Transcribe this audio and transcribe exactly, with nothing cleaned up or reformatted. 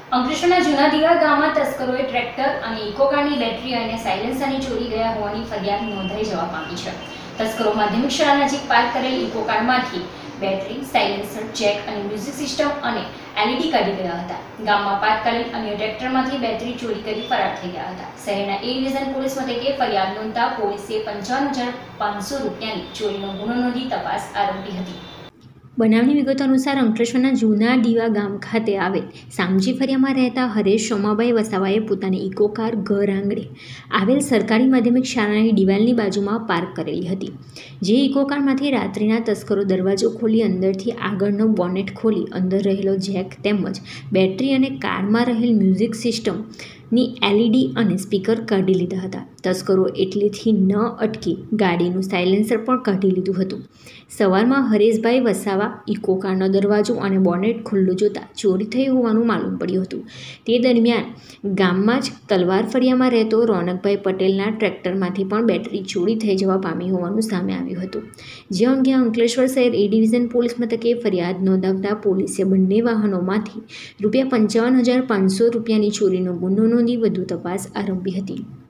અંકલેશ્વરના જૂના દીવા ગામમાં તસ્કરોએ ટ્રેક્ટર અને ઇકોકારની બેટરી અને સાયલેન્સરની ચોરી ગયા હોવાની ફરિયાદ નોંધાઈ જવા પામી છે। તસ્કરો માધ્યમિક શાળા નજીક પાર્ક કરેલ ઇકોકારમાંથી બેટરી, સાયલેન્સર, જેક અને મ્યુઝિક સિસ્ટમ અને એલઈડી કાઢી ગયા હતા। ગામમાં પાર્ક કરેલ અન્ય ટ્રેક્ટરમાંથી બેટરી ચોરી કરી ફરાર થઈ ગયા હતા। શહેરના એ ડિવિઝન પોલીસ મથકે ફરિયાદ નોંધતા પોલીસે પંચાવન હજાર પાંચસો રૂપિયાની ચોરીનો ગુનો નોંધી તપાસ આરંભી હતી। બનાવની વિગતો અનુસાર અંકલેશ્વરના જૂના દીવા ગામ ખાતે આવેલ સામજી ફરિયામાં રહેતા હરેશ સોમાભાઈ વસાવાએ પોતાની ઇકો કાર ઘર આંગણે આવેલ સરકારી માધ્યમિક શાળાની દિવાલની બાજુમાં પાર્ક કરેલી હતી। જે ઇકો કારમાંથી રાત્રિના તસ્કરો દરવાજો ખોલી અંદરથી આગળનો બોનેટ ખોલી અંદર રહેલો જેક તેમજ બેટરી અને કારમાં રહેલ મ્યુઝિક સિસ્ટમની એલઈડી અને સ્પીકર કાઢી લીધા હતા। તસ્કરો એટલેથી ન અટકી ગાડીનું સાયલેન્સર પણ કાઢી લીધું હતું। સવારમાં હરેશભાઈ વસાવા ઇકો કારનો દરવાજો અને બોનેટ ખુલ્લું જોતા ચોરી થઈ હોવાનું માલુમ પડ્યું હતું। તે દરમિયાન ગામમાં જ તલવાર ફળિયામાં રહેતો રોનકભાઈ પટેલના ટ્રેક્ટરમાંથી પણ બેટરી ચોરી થઈ જવા પામી હોવાનું સામે આવ્યું હતું। જે અંગે અંકલેશ્વર શહેર એ ડિવિઝન પોલીસ મથકે ફરિયાદ નોંધાવતા પોલીસે બંને વાહનોમાંથી રૂપિયા પંચાવન હજાર પાંચસો રૂપિયાની ચોરીનો ગુનો નોંધી વધુ તપાસ આરંભી હતી।